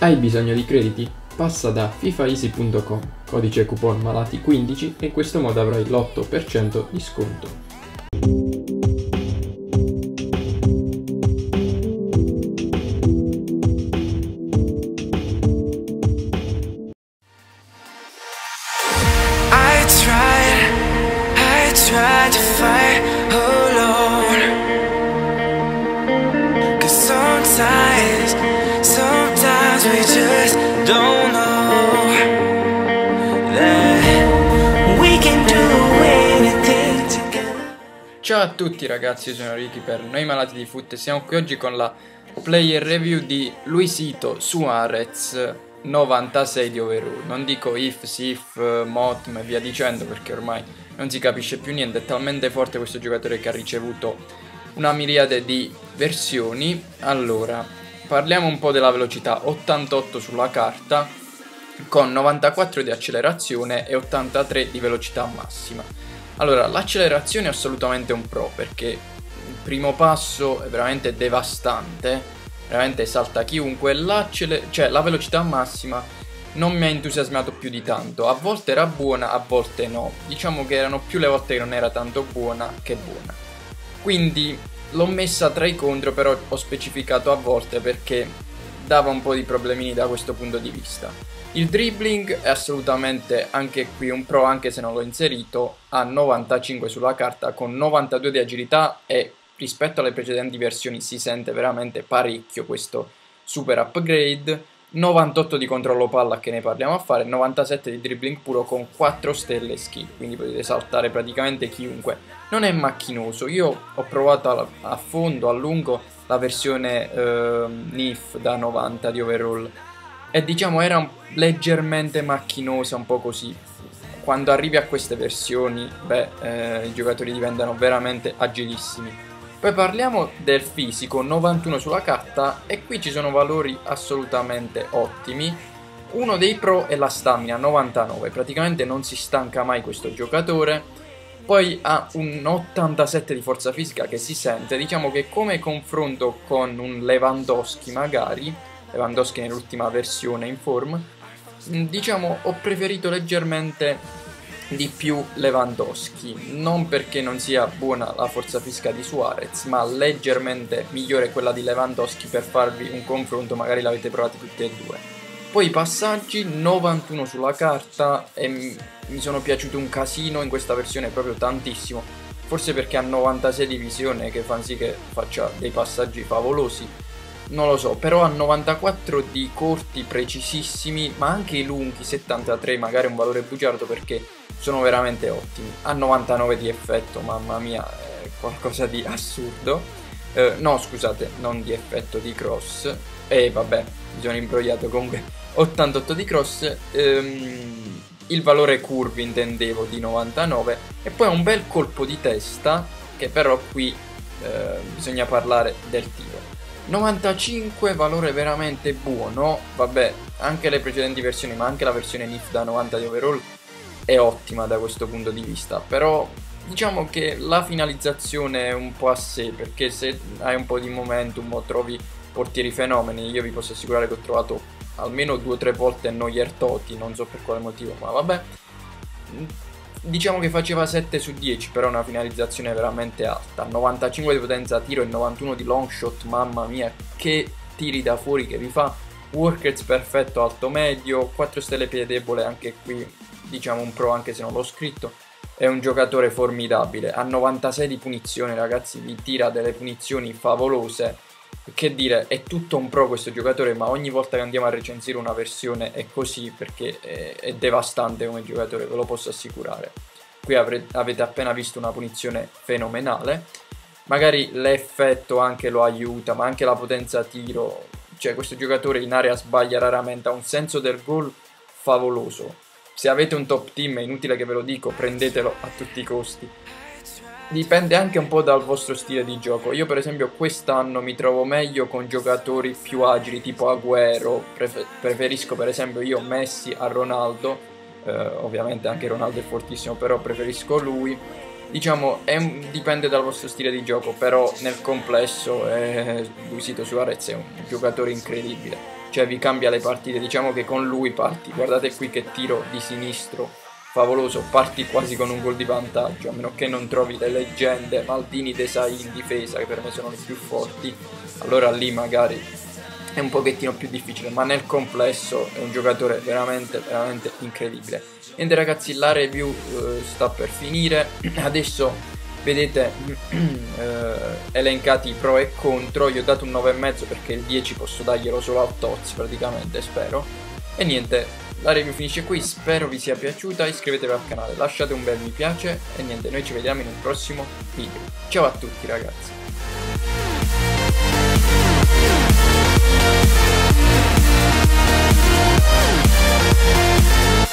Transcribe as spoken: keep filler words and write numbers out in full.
Hai bisogno di crediti? Passa da fifaeasy punto com, codice coupon malati quindici e in questo modo avrai l'otto per cento di sconto. Tried to fight alone, 'cause sometimes, sometimes we just don't know that we can do anything together. Ciao a tutti ragazzi, io sono Ricky per Noi Malati di Foot e siamo qui oggi con la player review di Luisito Suarez novantasei di overall. Non dico if, sif, motm e via dicendo perché ormai non si capisce più niente, è talmente forte questo giocatore che ha ricevuto una miriade di versioni. Allora, parliamo un po' della velocità: ottantotto sulla carta con novantaquattro di accelerazione e ottantatré di velocità massima. Allora, l'accelerazione è assolutamente un pro perché il primo passo è veramente devastante, veramente salta chiunque. Cioè, la velocità massima non mi ha entusiasmato più di tanto, a volte era buona, a volte no, diciamo che erano più le volte che non era tanto buona che buona, quindi l'ho messa tra i contro, però ho specificato a volte perché dava un po' di problemini da questo punto di vista. Il dribbling è assolutamente anche qui un pro, anche se non l'ho inserito, ha novantacinque sulla carta con novantadue di agilità e rispetto alle precedenti versioni si sente veramente parecchio questo super upgrade. novantotto di controllo palla, che ne parliamo a fare, novantasette di dribbling puro con quattro stelle skill, quindi potete saltare praticamente chiunque. Non è macchinoso, io ho provato a, a fondo, a lungo, la versione eh, N I F da novanta di overall e diciamo era un, leggermente macchinosa, un po' così. Quando arrivi a queste versioni, beh, eh, i giocatori diventano veramente agilissimi. Poi parliamo del fisico, novantuno sulla carta e qui ci sono valori assolutamente ottimi. Uno dei pro è la stamina, novantanove, praticamente non si stanca mai questo giocatore. Poi ha un ottantasette di forza fisica che si sente, diciamo che come confronto con un Lewandowski magari, Lewandowski nell'ultima versione in form, diciamo ho preferito leggermente di più Lewandowski, non perché non sia buona la forza fisica di Suarez, ma leggermente migliore quella di Lewandowski. Per farvi un confronto magari l'avete provati tutti e due. Poi i passaggi, novantuno sulla carta e mi sono piaciuti un casino in questa versione, proprio tantissimo, forse perché ha novantasei di visione che fa sì che faccia dei passaggi favolosi, non lo so, però ha novantaquattro di corti precisissimi, ma anche i lunghi, settantatré, magari un valore bugiardo perché sono veramente ottimi. Ha novantanove di effetto, mamma mia, è qualcosa di assurdo. Eh, no, scusate, non di effetto, di cross. E eh, vabbè, mi sono imbrogliato, comunque ottantotto di cross. Ehm, il valore curve intendevo di novantanove. E poi un bel colpo di testa, che però qui eh, bisogna parlare del tiro. novantacinque, valore veramente buono. Vabbè, anche le precedenti versioni, ma anche la versione N I F da novanta di overall è ottima da questo punto di vista, però diciamo che la finalizzazione è un po' a sé, perché se hai un po' di momentum o trovi portieri fenomeni, io vi posso assicurare che ho trovato almeno due o tre volte Neuer Totti, non so per quale motivo, ma vabbè, diciamo che faceva sette su dieci, però una finalizzazione veramente alta, novantacinque di potenza tiro e novantuno di long shot, mamma mia che tiri da fuori che vi fa, work rate perfetto alto medio, quattro stelle piede debole, anche qui diciamo un pro anche se non l'ho scritto. È un giocatore formidabile, ha novantasei di punizione ragazzi, vi tira delle punizioni favolose, che dire, è tutto un pro questo giocatore, ma ogni volta che andiamo a recensire una versione è così perché è, è devastante come giocatore, ve lo posso assicurare. Qui avrete, avete appena visto una punizione fenomenale, magari l'effetto anche lo aiuta, ma anche la potenza tiro, cioè questo giocatore in area sbaglia raramente, ha un senso del gol favoloso. Se avete un top team, è inutile che ve lo dico, prendetelo a tutti i costi. Dipende anche un po' dal vostro stile di gioco. Io per esempio quest'anno mi trovo meglio con giocatori più agili tipo Agüero, Prefer preferisco per esempio io Messi a Ronaldo, eh, ovviamente anche Ronaldo è fortissimo, però preferisco lui. Diciamo, è un, dipende dal vostro stile di gioco, però nel complesso eh, Luisito Suarez è un giocatore incredibile. cioè vi cambia le partite. Diciamo che con lui parti, guardate qui che tiro di sinistro favoloso, parti quasi con un gol di vantaggio, a meno che non trovi le leggende Maldini, Desai in difesa, che per me sono le più forti, allora lì magari è un pochettino più difficile, ma nel complesso è un giocatore veramente veramente incredibile. Niente ragazzi, la review eh, sta per finire, adesso vedete eh, elencati i pro e contro. Io ho dato un nove e mezzo perché il dieci posso darglielo solo al Toz praticamente, spero. E niente, la review finisce qui, spero vi sia piaciuta, iscrivetevi al canale, lasciate un bel mi piace e niente, noi ci vediamo in un prossimo video. Ciao a tutti ragazzi.